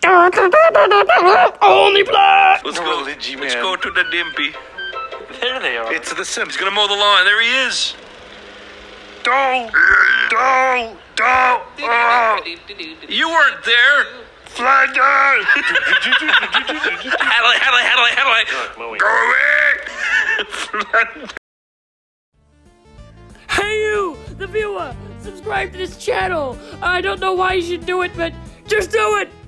Oneyplays! Let's go. Let's go to the Dimpy. There they are. It's the Sims. He's gonna mow the lawn. There he is. You weren't there. Flanders! Hadley. Go away. Hey you, the viewer, subscribe to this channel. I don't know why you should do it, but just do it.